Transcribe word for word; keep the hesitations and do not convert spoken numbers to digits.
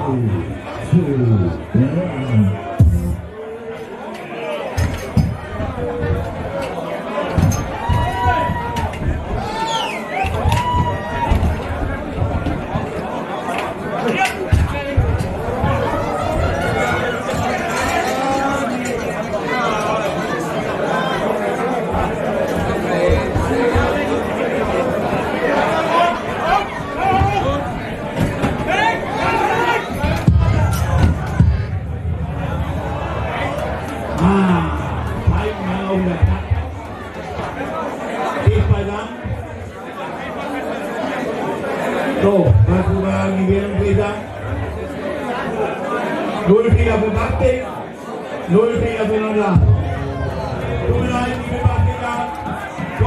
So, lakukan bilang kita null Fehler für Basbeck, null Fehler für Nordahn. Tut mir leid.